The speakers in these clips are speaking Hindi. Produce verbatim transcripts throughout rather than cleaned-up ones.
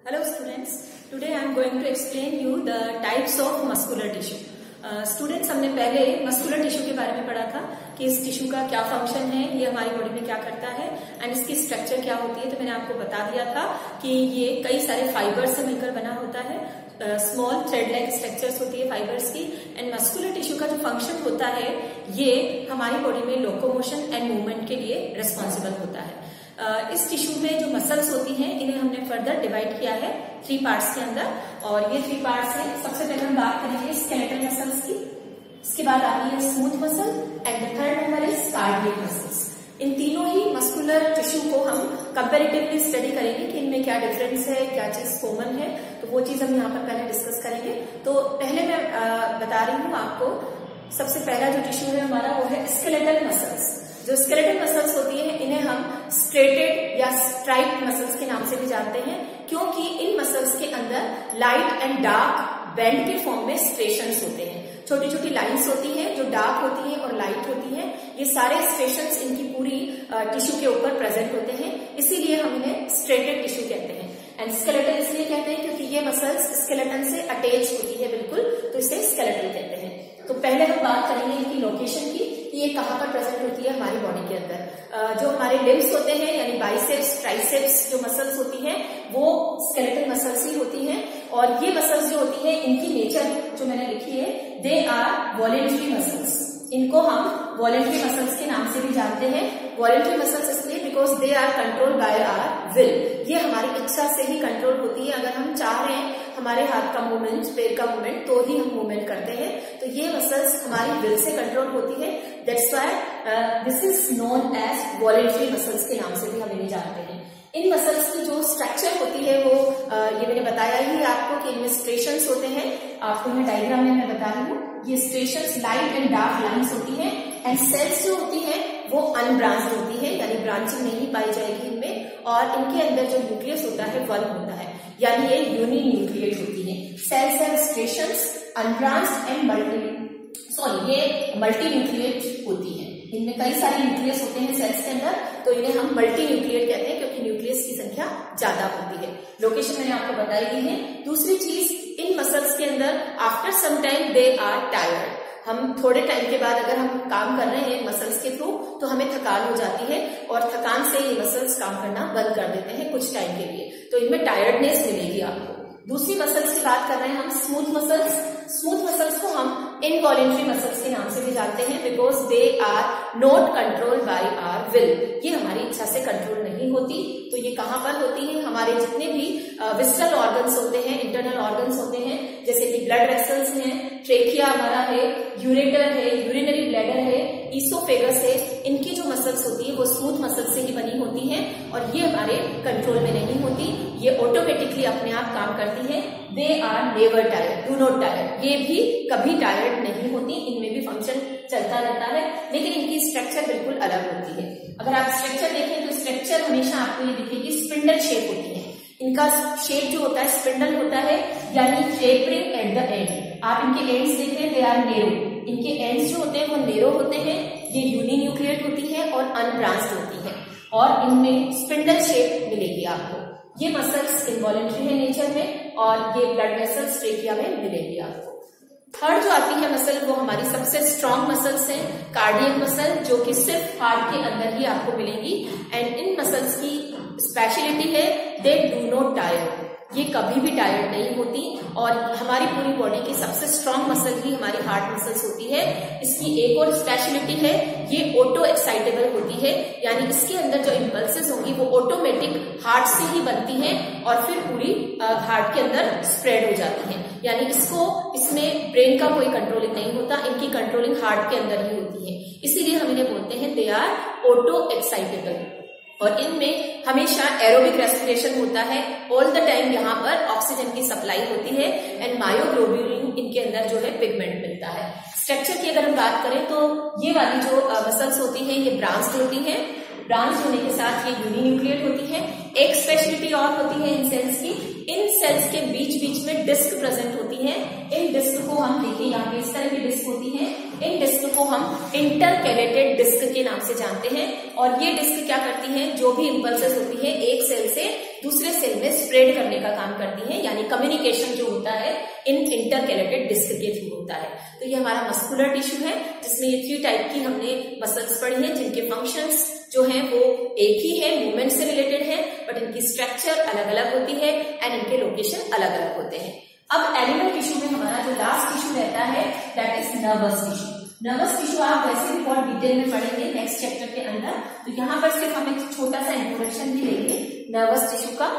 Hello students, today I am going to explain you the types of muscular tissue. Students uh, हमने पहले मस्कुलर टिश्यू के बारे में पढ़ा था कि इस टिश्यू का क्या फंक्शन है, ये हमारी बॉडी में क्या करता है एंड इसकी स्ट्रक्चर क्या होती है। तो मैंने आपको बता दिया था कि ये कई सारे फाइबर से मिलकर बना होता है, स्मॉल थ्रेड लाइक स्ट्रक्चर्स होती है फाइबर्स की। एंड मस्कुलर टिश्यू का जो फंक्शन होता है ये हमारी बॉडी में लोकोमोशन एंड मूवमेंट के लिए रिस्पॉन्सिबल होता है। Uh, इस टिश्यू में जो मसल्स होती हैं इन्हें हमने फर्दर डिवाइड किया है थ्री पार्ट्स के अंदर, और ये थ्री पार्ट्स हैं। सबसे पहले हम बात करेंगे स्केलेटल मसल्स की, इसके बाद आती है smooth muscle and the third number is cardiac muscles. इन तीनों ही मस्कुलर टिश्यू को हम कंपैरेटिवली स्टडी करेंगे कि इनमें क्या डिफरेंस है, क्या चीज कॉमन है, तो वो चीज हम यहाँ पर पहले डिस्कस करेंगे। तो पहले मैं आ, बता रही हूँ आपको, सबसे पहला जो टिश्यू है हमारा वो है स्केलेटल मसल्स। जो स्केलेटल मसल्स होती है इन्हें हम स्ट्रेटेड या स्ट्राइप्ड मसल्स के नाम से भी जानते हैं, क्योंकि इन मसल्स के अंदर लाइट एंड डार्क बैंड के फॉर्म में स्ट्रेशंस होते हैं। छोटी छोटी लाइंस होती हैं जो डार्क होती हैं और लाइट होती हैं। ये सारे स्ट्रेशंस इनकी पूरी टिश्यू के ऊपर प्रेजेंट होते हैं, इसीलिए हम इन्हें स्ट्रेटेड टिश्यू कहते हैं। एंड स्केलेटल इसलिए कहते हैं क्योंकि ये मसल्स स्केलेटन से अटैच होती है बिल्कुल, तो इसे स्केलेटल कहते हैं। तो पहले हम बात करेंगे इनकी लोकेशन की कि ये कहाँ पर प्रेजेंट होती है हमारी बॉडी के अंदर। जो हमारे लिम्स होते हैं यानी बाइसेप्स, ट्राइसेप्स जो मसल्स होती हैं वो स्केलेटल मसल्स ही होती हैं। और ये मसल्स जो होती है इनकी नेचर जो मैंने लिखी है, दे आर वॉलेंट्री मसल्स। इनको हम वॉलेंट्री मसल्स के नाम से भी जानते हैं। वॉलेंट्री मसल्स इसलिए because they are control by our will. ये हमारी इच्छा से ही कंट्रोल होती है। अगर हम चाह रहे हैं हमारे हाथ का मूवमेंट, पैर का मूवमेंट, तो ही हम मूवमेंट करते हैं। तो ये मसल्स हमारी विल से कंट्रोल होती है। That's why this is known as voluntary muscles के नाम से भी हम इन्हें जानते हैं। इन मसल्स की जो स्ट्रक्चर होती है वो uh, ये मैंने बताया ही आपको कि इनमें स्ट्रेशंस होते हैं। आपको मैं डायग्राम में मैं बता रही हूँ, ये striations light and dark lines होती हैं। एंड सेल्स जो होती है वो अनब्रांच्ड होती है, यानी ब्रांचिंग नहीं पाई जाएगी इनमें। और इनके अंदर जो न्यूक्लियस होता है वन होता है, यानी ये यूनिन्यूक्लिएट होती है। Cells have striations, unbranched and multi sorry ये मल्टी न्यूक्लिएट होती है। इनमें कई सारे न्यूक्लियस होते हैं सेल्स के अंदर, तो इन्हें हम मल्टी न्यूक्लिएट कहते हैं क्योंकि न्यूक्लियस की संख्या ज्यादा होती है। लोकेशन मैंने आपको बताई दी है। दूसरी चीज, इन मसल्स के अंदर after some time they are tired. हम थोड़े टाइम के बाद अगर हम काम कर रहे हैं मसल्स के थ्रू तो हमें थकान हो जाती है, और थकान से ये मसल्स काम करना बंद कर देते हैं कुछ टाइम के लिए, तो इनमें टायर्डनेस मिलेगी आपको। दूसरी मसल्स की बात कर रहे हैं हम, स्मूथ मसल्स। स्मूथ मसल्स को हम इनवॉलेंट्री मसल्स के नाम से भी जानते हैं because they are not control by our will. ये हमारी इच्छा से कंट्रोल नहीं होती। तो ये कहाँ पर होती है, हमारे जितने भी विस्टल ऑर्गन्स होते हैं, इंटरनल ऑर्गन्स होते हैं, जैसे कि ब्लड वेसल्स हैं, ट्रेकिया हमारा है, यूरेटर है, यूरिनरी ब्लैडर है, ईसोफेगस है, इनकी जो मसल्स होती है वो स्मूथ मसल से ही बनी होती हैं, और ये हमारे कंट्रोल में नहीं होती। ये ऑटोमेटिकली अपने आप काम करती है। They are never tired, do not tired. ये भी कभी टायर्ड नहीं होती, इनमें भी फंक्शन चलता रहता है, लेकिन इनकी स्ट्रक्चर बिल्कुल अलग होती है। अगर आप स्ट्रक्चर देखें तो स्ट्रक्चर हमेशा आपको ये दिखेगी स्पिंडल शेप होती है। इनका शेप जो होता है स्पिंडल होता है, यानी टेपरिंग एट द एंड। आप इनके एंड्स देख रहे हैं, दे आर नेरो। इनके एंड्स जो होते हैं वो नेरो होते हैं। ये यूनिन्यूक्लिएट होती है और अनब्रांच्ड होती है, और इनमें स्पिंडल शेप मिलेगी आपको। ये मसल्स इनवॉलेंट्री है नेचर में, और ये ब्लड वेसल्स ट्रेकिया में मिलेगी आपको। थर्ड जो आती है मसल वो हमारी सबसे स्ट्रॉन्ग मसल्स हैं, कार्डियक मसल, जो कि सिर्फ हार्ट के अंदर ही आपको मिलेंगी। एंड इन मसल्स की स्पेशलिटी है दे डू नॉट टायर। ये कभी भी टायर्ड नहीं होती, और हमारी पूरी बॉडी की सबसे स्ट्रॉन्ग मसल ही हमारी हार्ट मसल्स होती है। इसकी एक और स्पेशलिटी है, ये ऑटो एक्साइटेबल होती है, यानी इसके अंदर जो इम्पल्सेस होंगी वो ऑटोमेटिक हार्ट से ही बनती हैं और फिर पूरी हार्ट के अंदर स्प्रेड हो जाती हैं। यानी इसको इसमें ब्रेन का कोई कंट्रोलिंग नहीं होता, इनकी कंट्रोलिंग हार्ट के अंदर ही होती है। इसीलिए हम इन्हें बोलते हैं दे आर ऑटो एक्साइटेबल। और इनमें हमेशा एरोबिक रेस्पिरेशन होता है, ऑल द टाइम यहाँ पर ऑक्सीजन की सप्लाई होती है, एंड मायोग्लोब्यूलिन इनके अंदर जो है पिगमेंट मिलता है। स्ट्रक्चर की अगर हम बात करें तो ये वाली जो मसल्स होती हैं ये ब्रांच्ड होती हैं। ब्रांच होने के साथ ये यूनिन्यूक्लिएट होती है। एक स्पेशलिटी और होती है इन सेल्स की, इन सेल्स के बीच बीच में डिस्क प्रेजेंट होती है। इन डिस्क को हम देखिए यहाँ पे इस तरह की डिस्क होती है, इन डिस्क को हम इंटरकैलेटेड डिस्क के नाम से जानते हैं। और ये डिस्क क्या करती है, जो भी इंपल्सेस होती है एक सेल से दूसरे सेल में स्प्रेड करने का काम करती हैं, यानी कम्युनिकेशन जो होता है इन इंटरकैलेटेड डिस्क के थ्रू होता है। तो ये हमारा मस्कुलर टिश्यू है, जिसमें ये थ्री टाइप की हमने मसल्स पढ़ी हैं, जिनके फंक्शंस जो हैं वो एक ही है, मूवमेंट से रिलेटेड है, बट इनकी स्ट्रक्चर अलग अलग होती है एंड इनके लोकेशन अलग अलग होते हैं। अब एनिमल टिश्यू में हमारा जो लास्ट टिश्यू रहता है that is nervous tissue. Nervous tissue आप वैसे भी बहुत डिटेल में पढ़ेंगे नेक्स्ट चैप्टर के अंदर, तो यहाँ पर सिर्फ हम एक छोटा सा इंट्रोडक्शन भी लेंगे नर्वस टिश्यू का।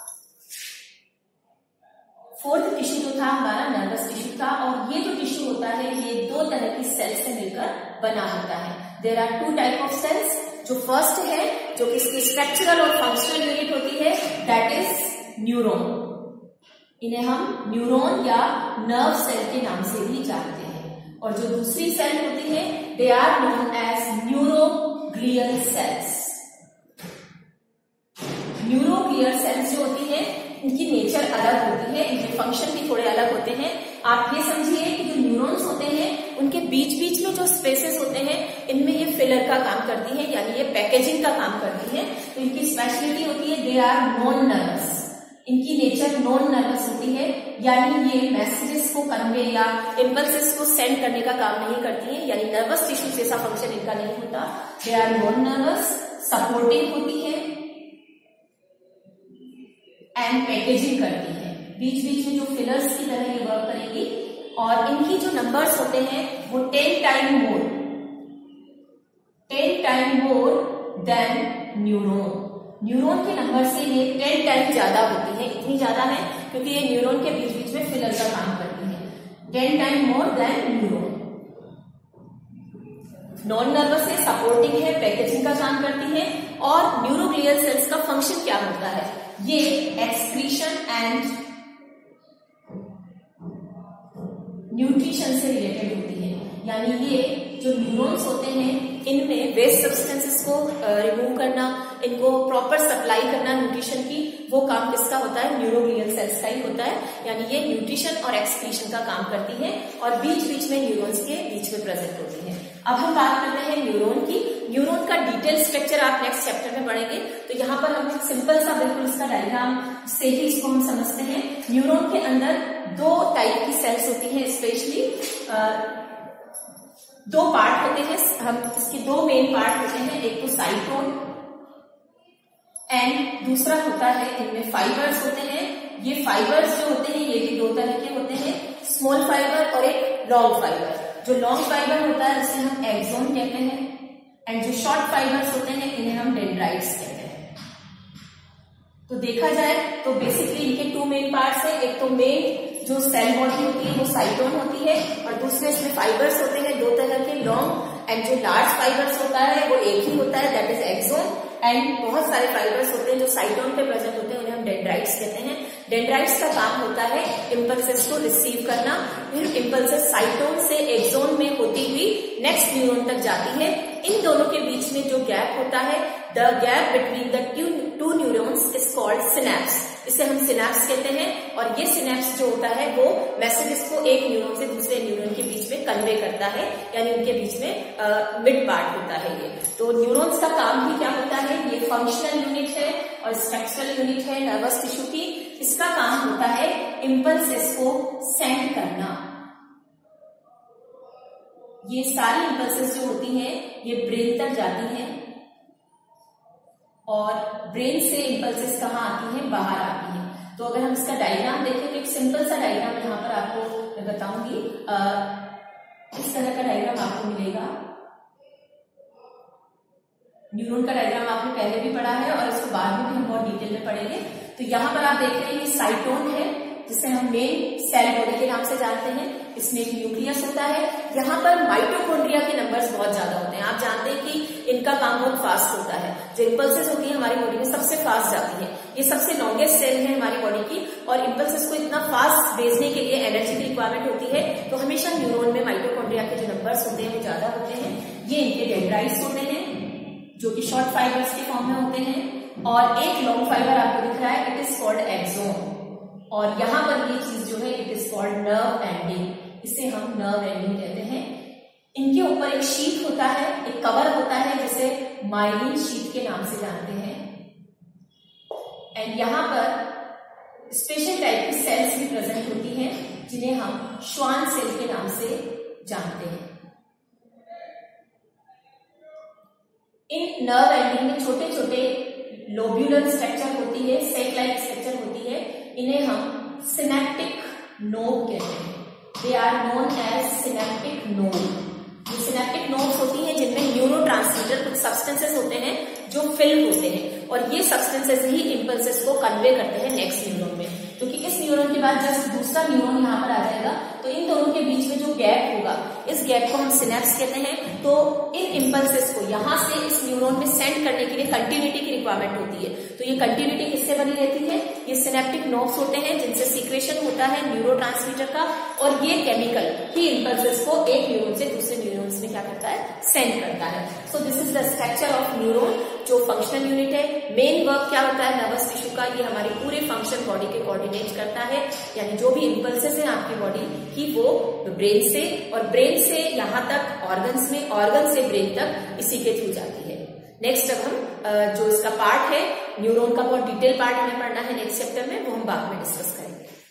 फोर्थ टिश्यू जो था हमारा नर्वस टिश्यू था, और ये जो टिश्यू होता है ये दो तरह की सेल से मिलकर बना होता है। There are two type of cells. जो फर्स्ट है जो कि इसकी स्ट्रक्चरल और फंक्शनल यूनिट होती है दैट इज न्यूरॉन। इन्हें हम न्यूरॉन या नर्व सेल के नाम से भी जानते हैं। और जो दूसरी सेल होती है they are known as neuroglial cells. Neuroglial cells जो होती है इनकी नेचर अलग होती है, इनके फंक्शन भी थोड़े अलग होते हैं। आप ये समझिए कि जो न्यूरॉन्स होते हैं उनके बीच बीच में जो स्पेसेस होते हैं इनमें ये फिलर का काम करती है, यानी ये पैकेजिंग का काम करती है। तो इनकी स्पेशलिटी होती है दे आर नॉन नर्वस। इनकी नेचर नॉन नर्वस होती है, यानी ये मैसेजेस को कन्वे या इम्पल्सेस को सेंड करने का काम नहीं करती है, यानी नर्वस टिश्यू जैसा फंक्शन इनका नहीं होता। They are non nervous, supporting होती है एंड पैकेजिंग करती है। बीच बीच में जो फिलर्स की तरह ये वर्क करेगी, और इनकी जो नंबर्स होते हैं वो ten time more ten time more than neuron. Neuron के नंबर से ये टेन टाइम ज्यादा होती है। इतनी ज्यादा है क्योंकि ये न्यूरॉन के बीच बीच में फिलर का काम करती है। Ten time more than neuron. Non nervous है, सपोर्टिंग है, पैकेजिंग का काम करती है। और न्यूरोग्लियल सेल्स का फंक्शन क्या होता है, ये एक्सक्रीशन एंड न्यूट्रिशन से रिलेटेड होती है, यानी ये जो न्यूरॉन्स होते हैं इनमें वेस्ट सब्सटेंसेस को रिमूव करना, इनको प्रॉपर सप्लाई करना न्यूट्रिशन की, वो काम किसका होता है, न्यूरोग्लियल सेल्स का ही होता है। यानी ये न्यूट्रिशन और एक्सक्रीशन का काम करती है और बीच बीच में न्यूरॉन्स के बीच में प्रेजेंट होती है। अब हम बात करते हैं न्यूरॉन की। न्यूरॉन का डिटेल स्ट्रक्चर आप नेक्स्ट चैप्टर में पढ़ेंगे, तो यहाँ पर हम सिंपल सा बिल्कुल इसका डायग्राम से ही इसको हम समझते हैं। न्यूरॉन के अंदर दो टाइप की सेल्स होती हैं, स्पेशली दो पार्ट होते हैं। हम इसके दो मेन पार्ट होते हैं, एक तो साइटोन एंड दूसरा होता है इनमें फाइबर्स होते हैं। ये फाइबर्स जो होते हैं ये भी दो तरह के होते हैं, स्मॉल फाइबर और एक लॉन्ग फाइबर। जो लॉन्ग फाइबर होता है उसे हम एक्सोन कहते हैं, एंड जो शॉर्ट फाइबर्स होते हैं इन्हें हम डेंड्राइट्स कहते हैं। तो देखा जाए तो बेसिकली इनके टू मेन पार्ट्स है, एक तो मेन जो सेल बॉडी होती है वो साइटोन होती है, और दूसरे इसमें फाइबर्स होते हैं दो तरह के, लॉन्ग एंड जो लार्ज फाइबर्स होता है वो एक ही होता है दैट इज एक्सोन, एंड बहुत सारे फाइबर्स होते हैं जो साइटोन पे प्रेजेंट होते हैं उन्हें हम डेंड्राइट्स कहते हैं। डेंड्राइट्स का काम होता है इम्पल्सेस को रिसीव करना, फिर इम्पल्सेस साइटोन से एक्सोन में होती हुई नेक्स्ट न्यूरॉन तक जाती है। इन दोनों के बीच में जो गैप होता है, the gap between the two neurons is called synapse. इसे हम सिनैप्स कहते हैं, और ये सिनैप्स जो होता है वो मैसेजेस को एक न्यूरॉन से दूसरे न्यूरॉन के बीच में कन्वे करता है, यानी उनके बीच में मिड पार्ट होता है ये। तो न्यूरॉन्स का काम भी क्या होता है, ये फंक्शनल यूनिट है और स्ट्रक्चरल यूनिट है नर्वस टिश्यू की। इसका काम होता है इम्पल्सेस को सेंड करना। ये सारी इम्पल्सेस जो होती हैं ये ब्रेन तक जाती हैं, और ब्रेन से इम्पल्सेस कहाँ आती हैं, बाहर आती हैं। तो अगर हम इसका डायग्राम देखें तो एक सिंपल सा डायग्राम यहाँ पर आपको मैं बताऊंगी। इस तरह का डायग्राम आपको मिलेगा। न्यूरॉन का डायग्राम आपने पहले भी पढ़ा है और इसको बाद में भी हम बहुत डिटेल में पढ़ेंगे। तो यहाँ पर आप देख रहे हैं ये साइटोन है, जिसे हम मेन सेल बॉडी के नाम से जानते हैं। इसमें एक न्यूक्लियस होता है। यहाँ पर माइटोकॉन्ड्रिया के नंबर्स बहुत ज्यादा होते हैं। आप जानते हैं कि इनका काम बहुत फास्ट होता है। जो इम्पल्सेस होती है हमारी बॉडी में सबसे फास्ट जाती है। ये सबसे लॉन्गेस्ट सेल है हमारी बॉडी की, और इम्पल्सेस को इतना फास्ट भेजने के लिए एनर्जी की रिक्वायरमेंट होती है। तो हमेशा न्यूरॉन में माइटोकॉन्ड्रिया के जो नंबर्स होते हैं वो ज्यादा होते हैं। ये इनके डेंड्राइट्स होते हैं जो कि शॉर्ट फाइबर्स के फॉर्म में होते हैं, और एक लॉन्ग फाइबर आपको दिख रहा है, इट इज कॉल्ड एक्सोन। और यहाँ पर ये चीज जो है it is called nerve ending. इसे हम नर्व एंडिंग कहते हैं। इनके ऊपर एक शीट होता है, एक कवर होता है जिसे माइलिन शीट के नाम से जानते हैं। एंड यहाँ पर स्पेशल टाइप की सेल्स भी प्रेजेंट होती हैं जिन्हें हम श्वान सेल के नाम से जानते हैं। इन नर्व एंडिंग में छोटे छोटे लोब्यूलर स्ट्रक्चर होती है, सेक लाइक स्ट्रक्चर होती है, इन्हें हम सिनेप्टिक नोड कहते हैं। They are known as synaptic node. ये सिनेप्टिक नोड्स होती हैं जिनमें न्यूरोट्रांसमीटर कुछ सब्सटेंसेस होते हैं जो फिल होते हैं और ये सब्सटेंसेस ही इम्पल्सेस को कन्वे करते हैं नेक्स्ट न्यूरॉन में। क्योंकि इस न्यूरॉन के बाद जस्ट दूसरा न्यूरॉन यहाँ पर आ जाएगा तो इन दोनों के बीच में जो गैप होगा इस गैप को हम सिनेप्स कहते हैं। तो इन इम्पल्सेस को यहाँ से इस न्यूरॉन में सेंड करने के लिए कंटिन्यूटी की रिक्वायरमेंट होती है। तो ये कंटिन्यूटी किससे बनी रहती है? ये सिनेप्टिक नर्व्स होते हैं जिनसे सीक्रेशन होता है न्यूरोट्रांसमीटर का और ये केमिकल ही इम्पल्सेस को एक न्यूरॉन से दूसरे न्यूरॉन्स में क्या करता है? सेंड करता है। So this is the structure of neuron जो फंक्शनल यूनिट है। मेन वर्क क्या होता है नर्वस टिश्यू का? ये हमारे पूरे फंक्शन बॉडी के कोऑर्डिनेट करता है, यानी जो भी इम्पल्सेस है आपकी बॉडी की वो ब्रेन से और ब्रेन से यहाँ तक ऑर्गन्स में, ऑर्गन से ब्रेन तक इसी के थ्रू जाती है। नेक्स्ट अब हम जो इसका पार्ट है न्यूरॉन का बहुत डिटेल पार्ट हमें पढ़ना है नेक्स्ट चैप्टर में, वो हम बाद में डिस्कस करेंगे।